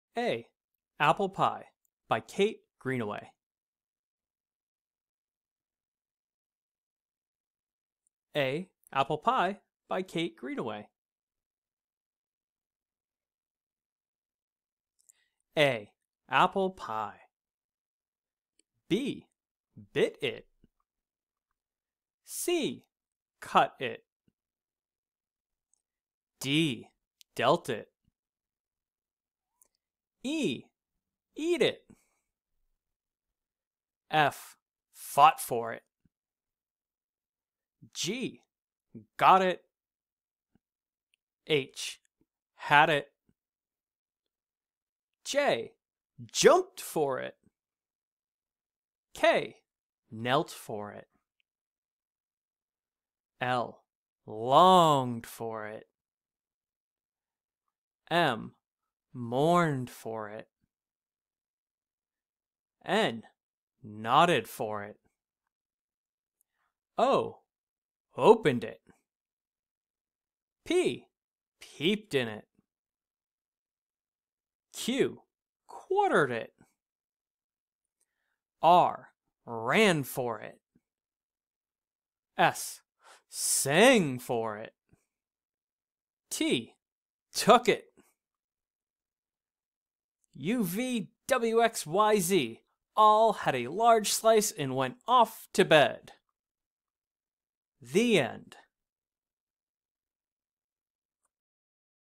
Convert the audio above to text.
A. Apple Pie by Kate Greenaway. A. Apple Pie by Kate Greenaway. A. Apple pie. B. Bit it. C. Cut it. D. Dealt it. E. Eat it. F. Fought for it. G. Got it. H. Had it. J. Jumped for it. K. Knelt for it. L. Longed for it. M. Mourned for it. N. Nodded for it. O. Opened it. P. Peeped in it. Q. Quartered it. R. Ran for it. S. Sang for it. T. Took it. U, V, W, X, Y, Z all had a large slice and went off to bed. The end.